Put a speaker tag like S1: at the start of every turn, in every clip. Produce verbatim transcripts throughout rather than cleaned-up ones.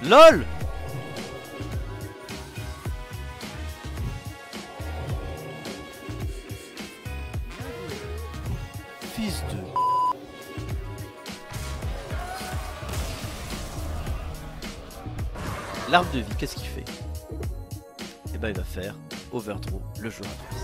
S1: LOL. Fils de... L'arbre de vie, qu'est-ce qu'il fait? Eh ben il va faire overthrow le jeu adverse.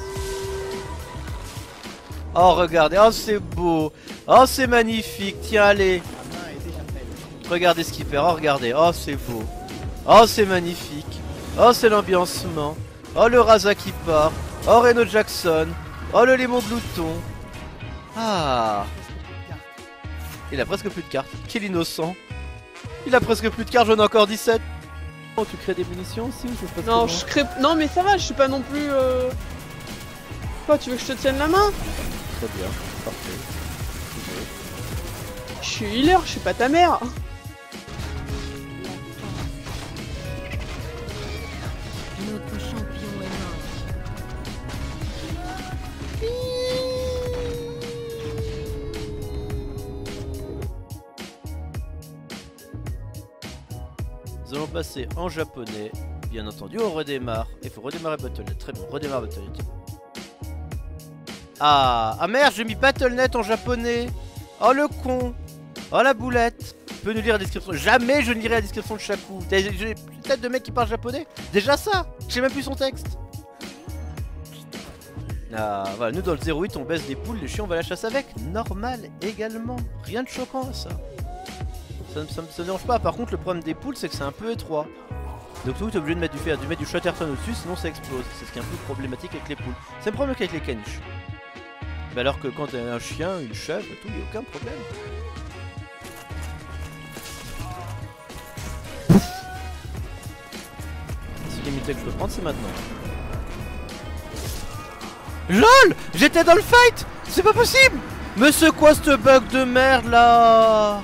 S1: Oh regardez, oh c'est beau, oh c'est magnifique, tiens allez. Regardez ce qu'il fait, oh regardez, oh c'est beau, oh c'est magnifique, oh c'est l'ambiancement, oh le Rasa qui part, oh Reno Jackson, oh le Lemon Glouton. Ah, il a presque plus de cartes, quel innocent. Il a presque plus de cartes, j'en ai encore dix-sept. Oh, tu crées des munitions aussi ou ça se passe
S2: Non,
S1: comment?
S2: je crée... Non mais ça va, je suis pas non plus... Euh... Quoi, tu veux que je te tienne la main?
S1: Très bien, parfait.
S2: Je suis healer, je suis pas ta mère.
S3: Notre champion est mort.
S1: Nous allons passer en japonais. Bien entendu, on redémarre. Il faut redémarrer Battle point net. Très bien, on redémarre Battle point net. Ah, ah merde, j'ai mis Battle point net en japonais. Oh le con. Oh la boulette. Tu peux nous lire la description? Jamais je ne lirai la description de chaque coup. J'ai une tête de mec qui parle japonais. Déjà ça. J'ai même plus son texte. Ah, voilà, nous dans le zéro huit on baisse des poules, les chiens on va la chasse avec. Normal également. Rien de choquant à ça. Ça ne me dérange pas. Par contre, le problème des poules, c'est que c'est un peu étroit. Donc, tu es obligé de mettre du fer, de mettre du Chatterton au-dessus, sinon ça explose. C'est ce qui est un peu problématique avec les poules. C'est le problème avec les caniches. Mais alors que quand t'as un chien, une chèvre et tout, il n'y a aucun problème. Si l'immunité que je peux prendre, c'est maintenant. LOL, j'étais dans le fight. C'est pas possible. Mais c'est quoi ce bug de merde là?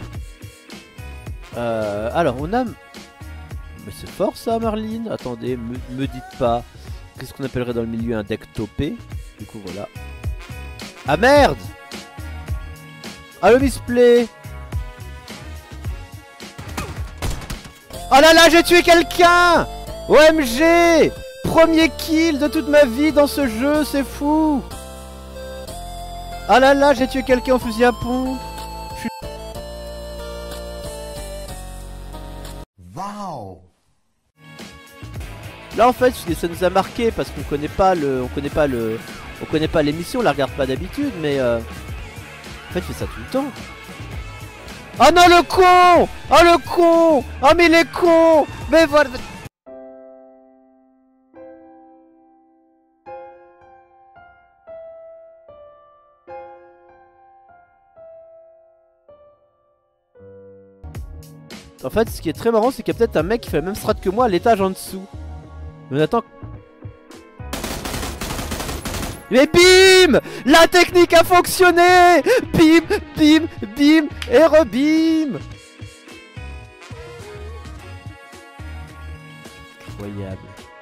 S1: Euh, alors on a... Mais c'est fort ça Marlene. Attendez, me, me dites pas. Qu'est-ce qu'on appellerait dans le milieu un deck topé? Du coup voilà. Ah merde. Ah le misplay. Oh là là, j'ai tué quelqu'un. O M G. Premier kill de toute ma vie dans ce jeu, c'est fou. Ah là là, j'ai tué quelqu'un en fusil à pompe.
S4: Wow.
S1: Là en fait ça nous a marqué parce qu'on connaît pas le. On connaît pas le. On connaît pas l'émission, on la regarde pas d'habitude, mais euh... en fait il fait ça tout le temps. Oh non le con. Oh le con. Oh mais il est con. Mais voilà. En fait, ce qui est très marrant, c'est qu'il y a peut-être un mec qui fait la même strat que moi à l'étage en dessous. Mais on attend. Mais bim! La technique a fonctionné! Bim, bim, bim et rebim! Incroyable.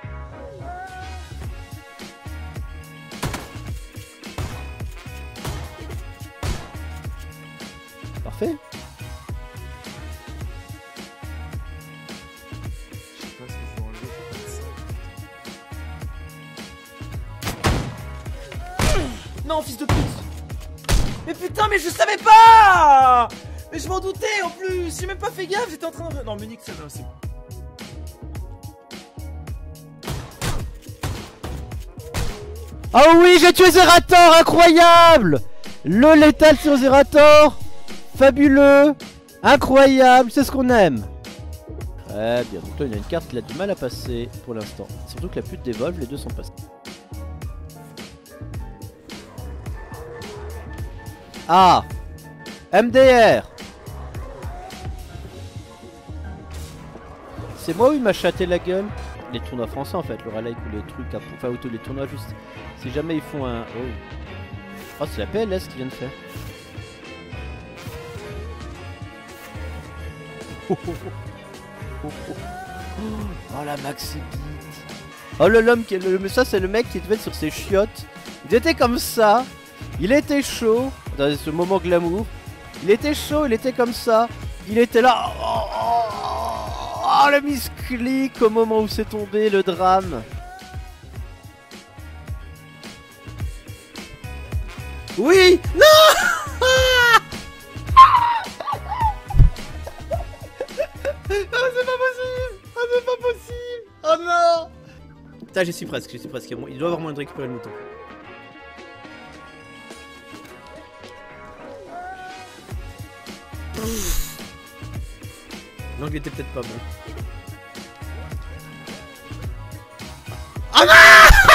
S1: Parfait.
S5: Non, fils de pute! Mais putain, mais je savais pas! Mais je m'en doutais en plus! J'ai même pas fait gaffe, j'étais en train de... Non, mais nique ça, c'est bon.
S1: Oh oui, j'ai tué Zerator, incroyable! Le létal sur Zerator! Fabuleux! Incroyable, c'est ce qu'on aime! Très bien, donc là il y a une carte qu'il a du mal à passer pour l'instant. Surtout que la pute dévolve, les deux sont passés. Ah, M D R. C'est moi où il m'a châté la gueule? Les tournois français en fait, le rallye ou les trucs, à... enfin tous les tournois juste. Si jamais ils font un... Oh, oh c'est la P L S qui vient de faire. Oh, oh, oh, oh, oh. Oh la maxi beat. Oh le l'homme qui est le... Mais ça c'est le mec qui était sur ses chiottes. Il était comme ça. Il était chaud. Dans ce moment glamour. Il était chaud, il était comme ça. Il était là. Oh, oh, oh, Oh, le misclic au moment où c'est tombé, le drame. Oui. Non. Ah, c'est pas possible. Ah, c'est pas possible. Oh non. Putain, j'y suis presque, j'y suis presque. Il doit avoir moyen de récupérer le mouton. L'angle était peut-être pas bon. Ah non.